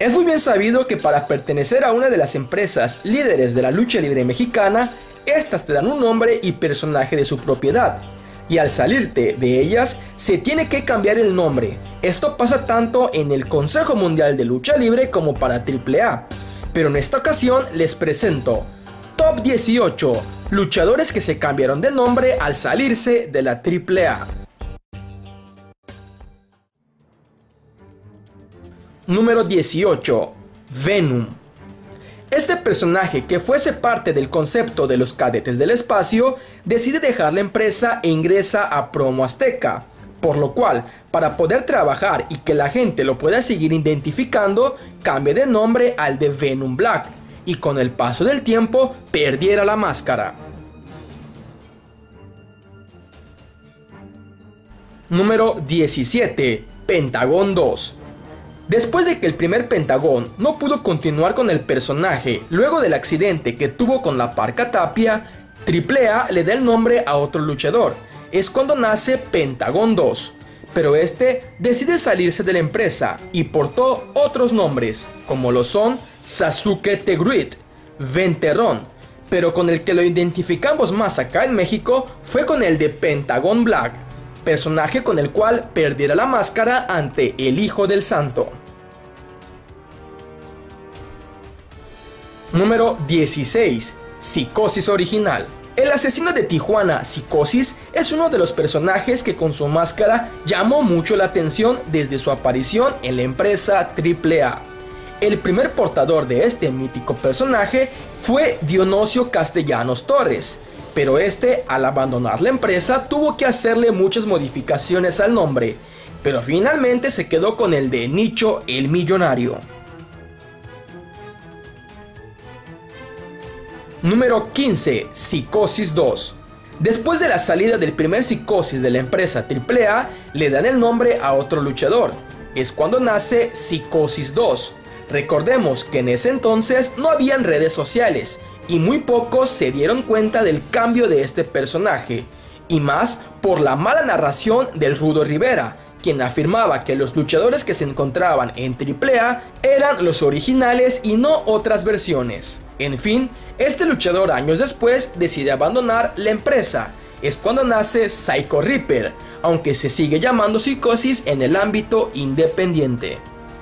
Es muy bien sabido que para pertenecer a una de las empresas líderes de la lucha libre mexicana, estas te dan un nombre y personaje de su propiedad, y al salirte de ellas se tiene que cambiar el nombre. Esto pasa tanto en el Consejo Mundial de Lucha Libre como para AAA, pero en esta ocasión les presento Top 18 luchadores que se cambiaron de nombre al salirse de la AAA. Número 18. Venom. Este personaje, que fuese parte del concepto de los Cadetes del Espacio, decide dejar la empresa e ingresa a Promo Azteca, por lo cual, para poder trabajar y que la gente lo pueda seguir identificando, cambia de nombre al de Venom Black, y con el paso del tiempo perdiera la máscara. Número 17. Pentagón 2. Después de que el primer Pentagón no pudo continuar con el personaje luego del accidente que tuvo con la Parca Tapia, AAA le da el nombre a otro luchador. Es cuando nace Pentagón 2, pero este decide salirse de la empresa y portó otros nombres, como lo son Sasuke The Great, Venterrón, pero con el que lo identificamos más acá en México fue con el de Pentagón Black, personaje con el cual perdiera la máscara ante el Hijo del Santo. Número 16. Psicosis original. El asesino de Tijuana, Psicosis, es uno de los personajes que con su máscara llamó mucho la atención desde su aparición en la empresa AAA. El primer portador de este mítico personaje fue Dionisio Castellanos Torres, pero este, al abandonar la empresa, tuvo que hacerle muchas modificaciones al nombre, pero finalmente se quedó con el de Nicho el Millonario. Número 15. Psicosis 2. Después de la salida del primer Psicosis de la empresa AAA, le dan el nombre a otro luchador. Es cuando nace Psicosis 2. Recordemos que en ese entonces no habían redes sociales, y muy pocos se dieron cuenta del cambio de este personaje, y más por la mala narración del Rudo Rivera, quien afirmaba que los luchadores que se encontraban en AAA eran los originales y no otras versiones. En fin, este luchador años después decide abandonar la empresa. Es cuando nace Psycho Reaper, aunque se sigue llamando Psicosis en el ámbito independiente.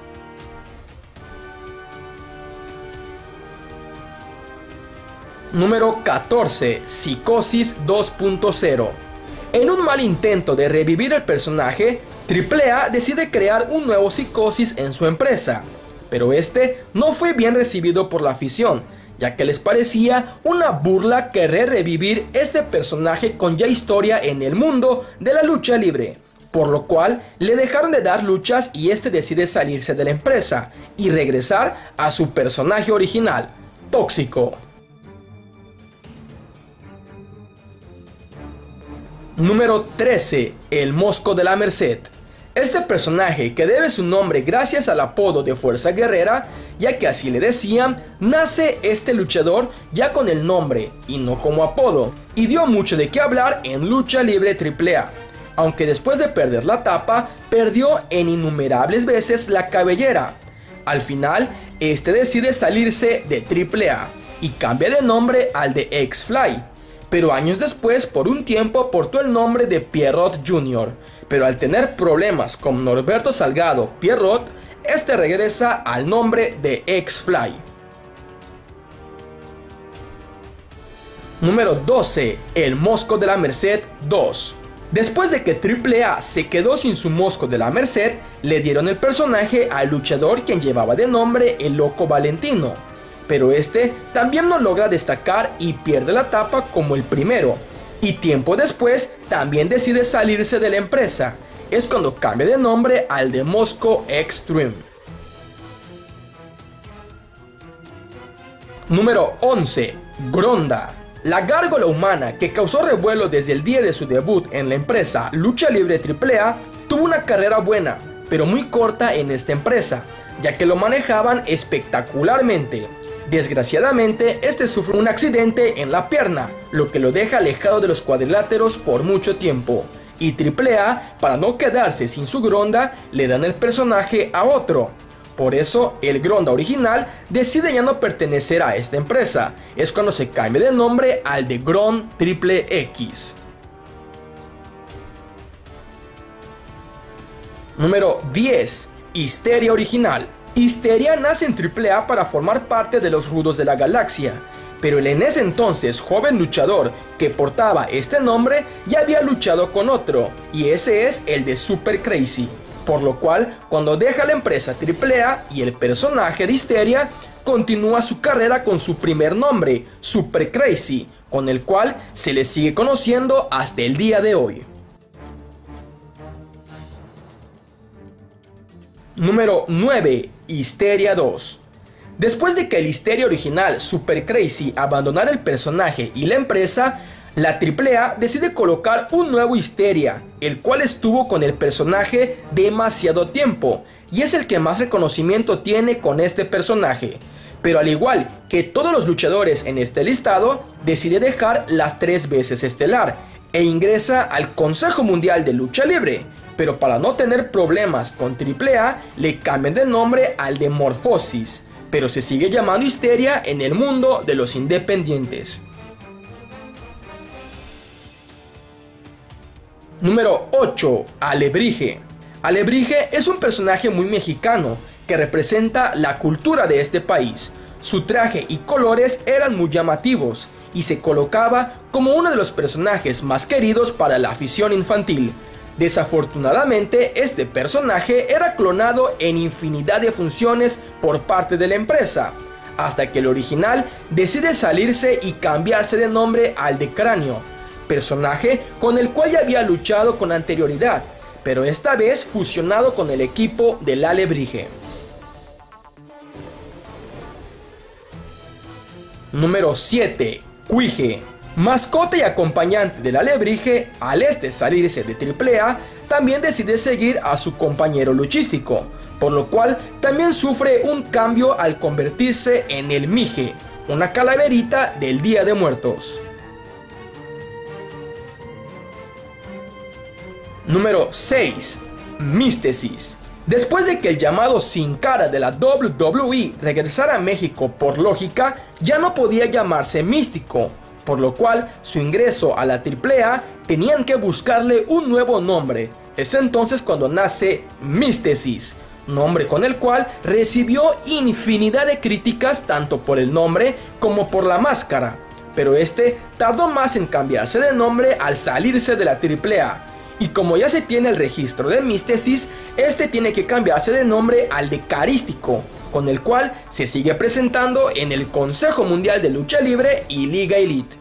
Número 14. Psicosis 2.0. En un mal intento de revivir el personaje, AAA decide crear un nuevo Psicosis en su empresa, pero este no fue bien recibido por la afición, ya que les parecía una burla querer revivir este personaje con ya historia en el mundo de la lucha libre, por lo cual le dejaron de dar luchas y este decide salirse de la empresa y regresar a su personaje original, Tóxico. Número 13. El Mosco de la Merced. Este personaje, que debe su nombre gracias al apodo de Fuerza Guerrera, ya que así le decían, nace este luchador ya con el nombre y no como apodo, y dio mucho de qué hablar en Lucha Libre AAA, aunque después de perder la tapa, perdió en innumerables veces la cabellera. Al final, este decide salirse de AAA y cambia de nombre al de X-Fly, pero años después por un tiempo portó el nombre de Pierrot Jr., pero al tener problemas con Norberto Salgado Pierrot, este regresa al nombre de X-Fly. Número 12. El Mosco de la Merced 2. Después de que AAA se quedó sin su Mosco de la Merced, le dieron el personaje al luchador quien llevaba de nombre el Loco Valentino, pero este también no logra destacar y pierde la tapa como el primero, y tiempo después también decide salirse de la empresa. Es cuando cambia de nombre al de Mosco Extreme. Número 11. Gronda. La gárgola humana, que causó revuelo desde el día de su debut en la empresa Lucha Libre AAA, tuvo una carrera buena, pero muy corta en esta empresa, ya que lo manejaban espectacularmente. Desgraciadamente, este sufre un accidente en la pierna, lo que lo deja alejado de los cuadriláteros por mucho tiempo, y AAA, para no quedarse sin su Gronda, le dan el personaje a otro, Por eso, el Gronda original decide ya no pertenecer a esta empresa. Es cuando se cambia de nombre al de Gron Triple X. Número 10. Histeria original. Histeria nace en AAA para formar parte de los Rudos de la Galaxia, pero el en ese entonces joven luchador que portaba este nombre ya había luchado con otro, y ese es el de Super Crazy. Por lo cual, cuando deja la empresa AAA y el personaje de Histeria, continúa su carrera con su primer nombre, Super Crazy, con el cual se le sigue conociendo hasta el día de hoy. Número 9. Histeria 2. Después de que el Histeria original Super Crazy abandonara el personaje y la empresa, la AAA decide colocar un nuevo Histeria, el cual estuvo con el personaje demasiado tiempo, y es el que más reconocimiento tiene con este personaje. Pero al igual que todos los luchadores en este listado, decide dejar las 3 veces estelar, e ingresa al Consejo Mundial de Lucha Libre. Pero para no tener problemas con AAA, le cambian de nombre al de Morphosis, pero se sigue llamando Histeria en el mundo de los independientes. Número 8. Alebrije. Alebrije es un personaje muy mexicano que representa la cultura de este país. Su traje y colores eran muy llamativos y se colocaba como uno de los personajes más queridos para la afición infantil. Desafortunadamente, este personaje era clonado en infinidad de funciones por parte de la empresa, hasta que el original decide salirse y cambiarse de nombre al de Cráneo, personaje con el cual ya había luchado con anterioridad, pero esta vez fusionado con el equipo del Alebrije. Número 7. Cuije. Mascota y acompañante del Alebrije, al salirse de AAA, también decide seguir a su compañero luchístico, por lo cual también sufre un cambio al convertirse en el Mije, una calaverita del Día de Muertos. Número 6. Místesis. Después de que el llamado Sin Cara de la WWE regresara a México por lógica, ya no podía llamarse Místico, por lo cual su ingreso a la AAA tenían que buscarle un nuevo nombre. Es entonces cuando nace Místesis, nombre con el cual recibió infinidad de críticas tanto por el nombre como por la máscara, pero este tardó más en cambiarse de nombre al salirse de la AAA. Y como ya se tiene el registro de Místesis, este tiene que cambiarse de nombre al de Carístico, con el cual se sigue presentando en el Consejo Mundial de Lucha Libre y Liga Elite.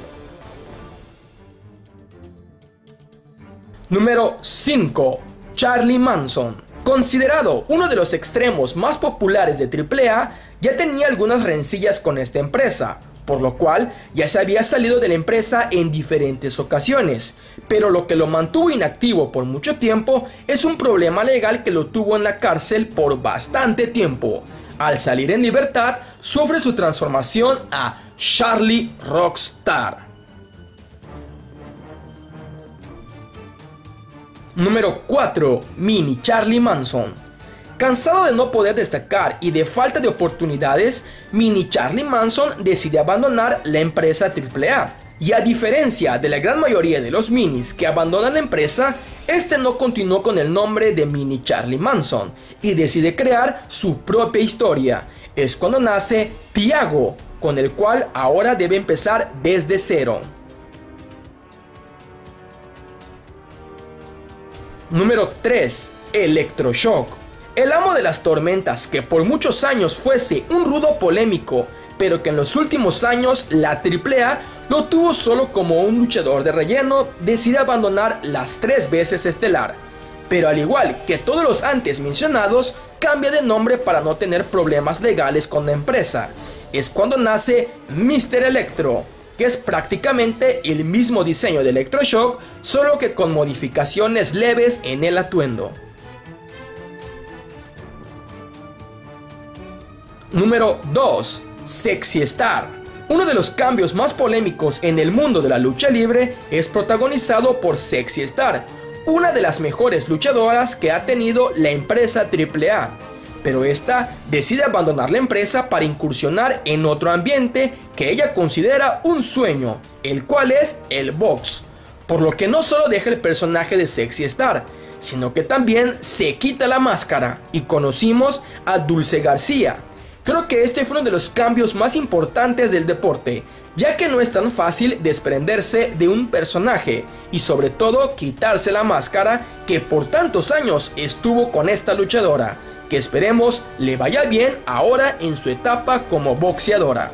Número 5. Charlie Manson. Considerado uno de los extremos más populares de AAA, ya tenía algunas rencillas con esta empresa, por lo cual ya se había salido de la empresa en diferentes ocasiones, pero lo que lo mantuvo inactivo por mucho tiempo es un problema legal que lo tuvo en la cárcel por bastante tiempo. Al salir en libertad, sufre su transformación a Charlie Rockstar. Número 4. Mini Charlie Manson. Cansado de no poder destacar y de falta de oportunidades, Mini Charlie Manson decide abandonar la empresa AAA. Y a diferencia de la gran mayoría de los minis que abandonan la empresa, este no continuó con el nombre de Mini Charlie Manson y decide crear su propia historia. Es cuando nace Tiago, con el cual ahora debe empezar desde cero. Número 3. Electroshock. El amo de las tormentas, que por muchos años fuese un rudo polémico, pero que en los últimos años la AAA lo tuvo solo como un luchador de relleno, decide abandonar las 3 veces estelar. Pero al igual que todos los antes mencionados, cambia de nombre para no tener problemas legales con la empresa. Es cuando nace Mr. Electro, que es prácticamente el mismo diseño de Electroshock, solo que con modificaciones leves en el atuendo. Número 2. Sexy Star. Uno de los cambios más polémicos en el mundo de la lucha libre es protagonizado por Sexy Star, una de las mejores luchadoras que ha tenido la empresa AAA. pero esta decide abandonar la empresa para incursionar en otro ambiente que ella considera un sueño, el cual es el box. Por lo que no solo deja el personaje de Sexy Star, sino que también se quita la máscara y conocimos a Dulce García. Creo que este fue uno de los cambios más importantes del deporte, ya que no es tan fácil desprenderse de un personaje y sobre todo quitarse la máscara que por tantos años estuvo con esta luchadora, que esperemos le vaya bien ahora en su etapa como boxeadora.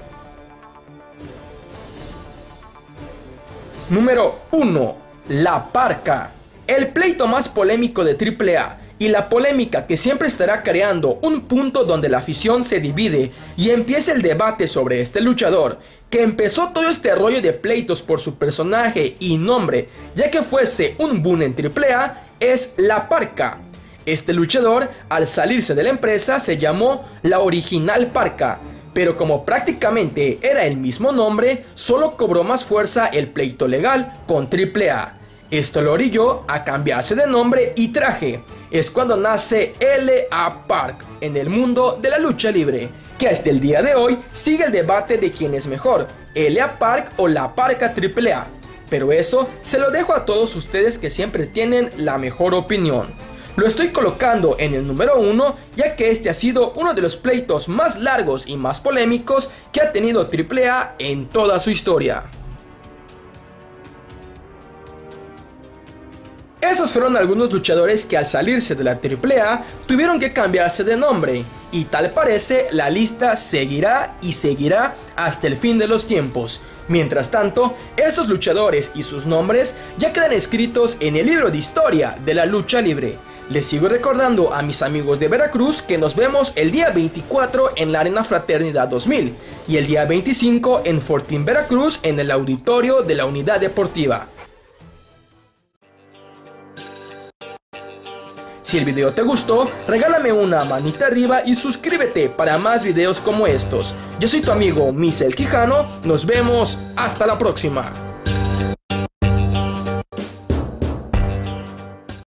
Número 1. La Parca. El pleito más polémico de AAA y la polémica que siempre estará creando un punto donde la afición se divide y empieza el debate sobre este luchador, que empezó todo este rollo de pleitos por su personaje y nombre, ya que fuese un boom en AAA, es La Parca. Este luchador, al salirse de la empresa, se llamó La Original Parca, pero como prácticamente era el mismo nombre, solo cobró más fuerza el pleito legal con AAA. Esto lo orilló a cambiarse de nombre y traje. Es cuando nace L.A. Park en el mundo de la lucha libre, que hasta el día de hoy sigue el debate de quién es mejor, L.A. Park o La Parca AAA. Pero eso se lo dejo a todos ustedes que siempre tienen la mejor opinión. Lo estoy colocando en el número 1, ya que este ha sido uno de los pleitos más largos y más polémicos que ha tenido AAA en toda su historia. Esos fueron algunos luchadores que al salirse de la AAA tuvieron que cambiarse de nombre, y tal parece la lista seguirá y seguirá hasta el fin de los tiempos. Mientras tanto, estos luchadores y sus nombres ya quedan escritos en el libro de historia de la lucha libre. Les sigo recordando a mis amigos de Veracruz que nos vemos el día 24 en la Arena Fraternidad 2000 y el día 25 en Fortín, Veracruz, en el auditorio de la Unidad Deportiva. Si el video te gustó, regálame una manita arriba y suscríbete para más videos como estos. Yo soy tu amigo Misael Quijano, nos vemos hasta la próxima.